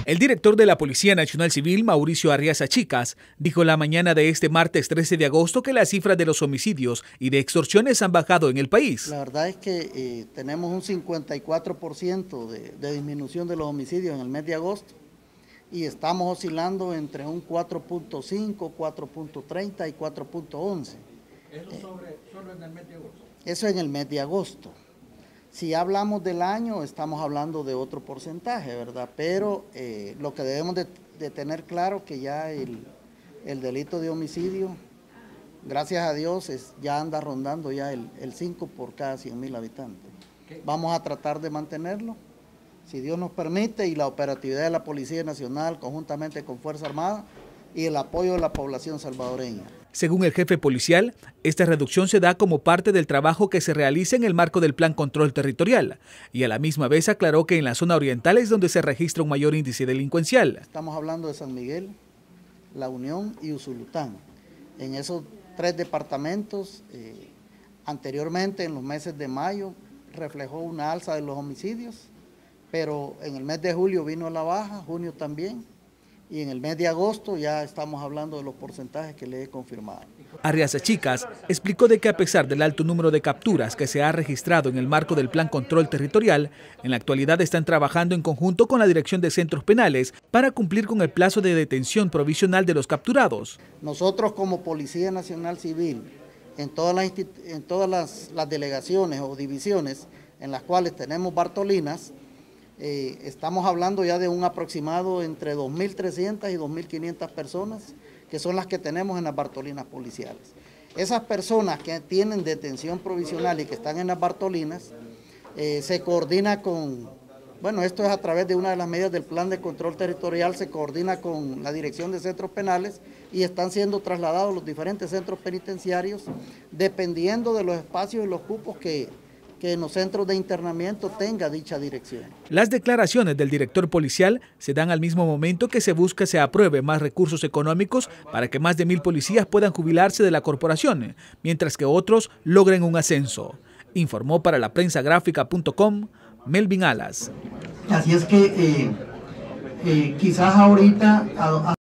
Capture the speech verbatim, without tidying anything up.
El director de la Policía Nacional Civil, Mauricio Arriaza Chicas, dijo la mañana de este martes trece de agosto que las cifras de los homicidios y de extorsiones han bajado en el país. La verdad es que eh, tenemos un cincuenta y cuatro por ciento de, de disminución de los homicidios en el mes de agosto y estamos oscilando entre un cuatro punto cinco, cuatro punto treinta y cuatro punto once. ¿Eso sobre, solo en el mes de agosto? Eso en el mes de agosto. Si hablamos del año, estamos hablando de otro porcentaje, ¿verdad? Pero eh, lo que debemos de, de tener claro que ya el, el delito de homicidio, gracias a Dios, es, ya anda rondando ya el, el cinco por cada cien mil habitantes. Vamos a tratar de mantenerlo, si Dios nos permite, y la operatividad de la Policía Nacional, conjuntamente con Fuerza Armada, y el apoyo de la población salvadoreña. Según el jefe policial, esta reducción se da como parte del trabajo que se realiza en el marco del Plan Control Territorial, y a la misma vez aclaró que en la zona oriental es donde se registra un mayor índice delincuencial. Estamos hablando de San Miguel, La Unión y Usulután. En esos tres departamentos, eh, anteriormente en los meses de mayo, reflejó una alza de los homicidios, pero en el mes de julio vino a la baja, junio también. Y en el mes de agosto ya estamos hablando de los porcentajes que le he confirmado. Arriaza Chicas explicó de que a pesar del alto número de capturas que se ha registrado en el marco del Plan Control Territorial, en la actualidad están trabajando en conjunto con la Dirección de Centros Penales para cumplir con el plazo de detención provisional de los capturados. Nosotros como Policía Nacional Civil, en todas las, en todas las, las delegaciones o divisiones en las cuales tenemos Bartolinas, Eh, estamos hablando ya de un aproximado entre dos mil trescientas y dos mil quinientas personas, que son las que tenemos en las Bartolinas policiales. Esas personas que tienen detención provisional y que están en las Bartolinas, eh, se coordina con, bueno, esto es a través de una de las medidas del Plan de Control Territorial, se coordina con la Dirección de Centros Penales y están siendo trasladados a los diferentes centros penitenciarios, dependiendo de los espacios y los cupos que que en los centros de internamiento tenga dicha dirección. Las declaraciones del director policial se dan al mismo momento que se busca se apruebe más recursos económicos para que más de mil policías puedan jubilarse de la corporación, mientras que otros logren un ascenso. Informó para la prensa gráfica punto com Melvin Alas. Así es que eh, eh, quizás ahorita... A, a